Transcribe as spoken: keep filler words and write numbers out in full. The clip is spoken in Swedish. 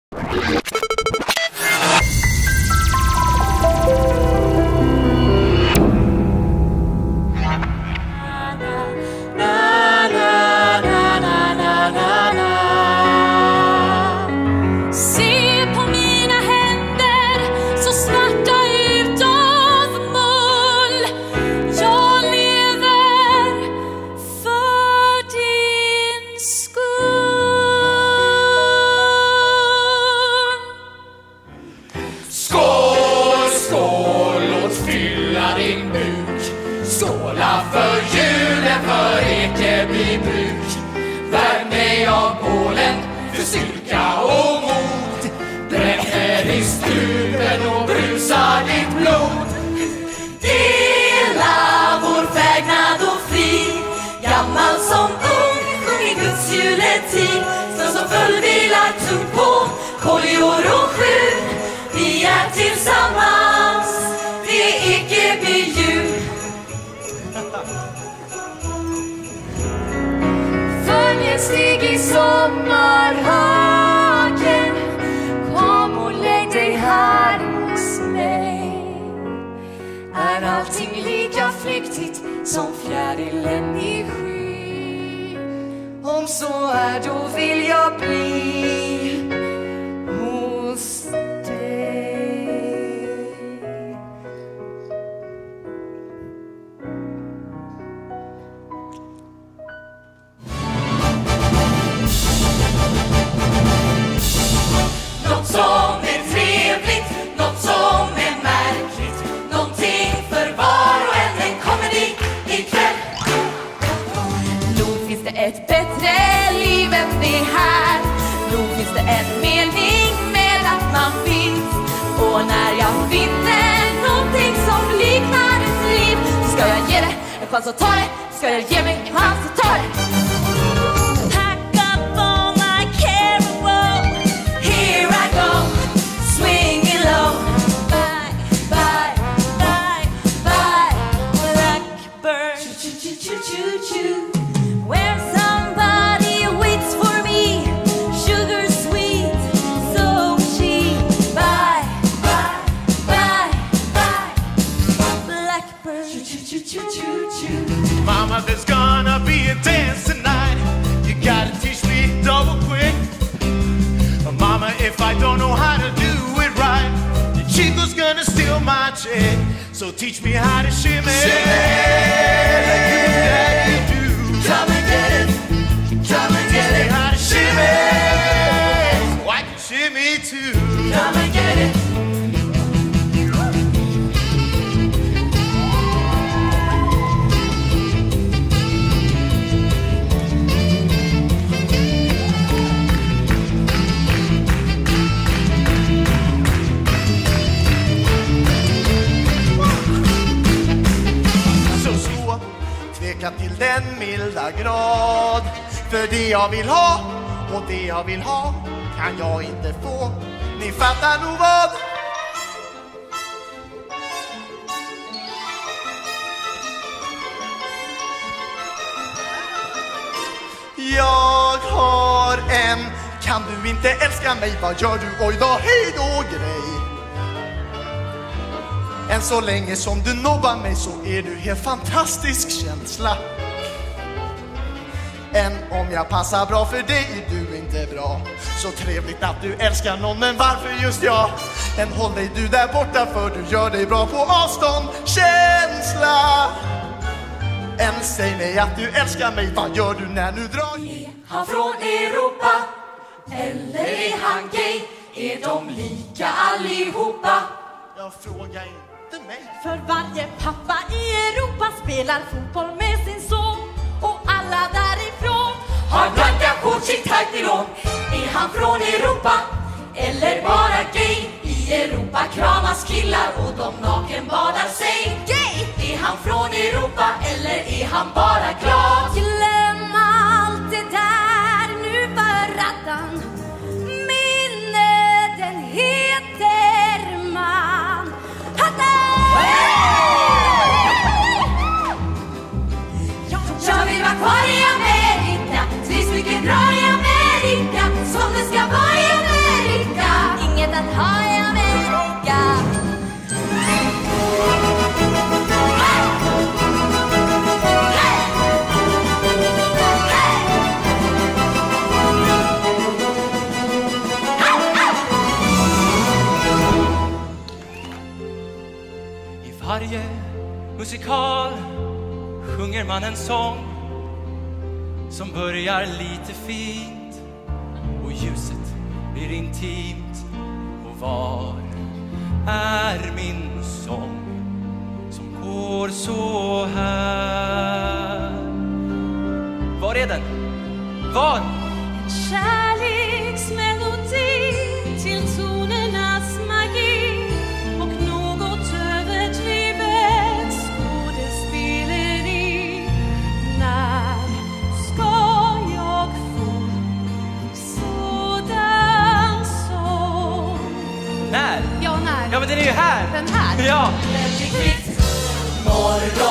Vad gör du? Oj då, hej då grej. Än så länge som du nobbar mig så är du helt fantastisk känsla. Än om jag passar bra för dig är du inte bra. Så trevligt att du älskar någon, men varför just jag? Än håll dig du där borta för du gör dig bra på avstånd. Känsla. Än säg mig att du älskar mig, vad gör du när du drar? Är han från Europa? Eller är han gay? Är de lika allihopa? Jag frågar inte mig. För varje pappa i Europa spelar fotboll med sin son. Och alla därifrån har blanka shorts i tajtilån. Är han från Europa? Eller bara gay? I Europa kramas killar och de nakenbadar sig. Gay! Är han från Europa? Eller är han bara glad? Glöm allt det där nu för rattan. Den heter Manhattan. Jag vill vara kvar i Amerika. Trivs mycket bra i Amerika. Som det ska vara i Amerika. varje musikal sjunger man en sång som börjar lite fint och ljuset blir intimt. Och var är min sång som går så här? Var är den? Var? Kärleksmelodi till tonernas magi och något överdrivet skådespeleri. När ska jag få sådan sång? När? Ja, när? Ja, men den är ju här! Den här? Ja! Väldigt kvitt. Morgon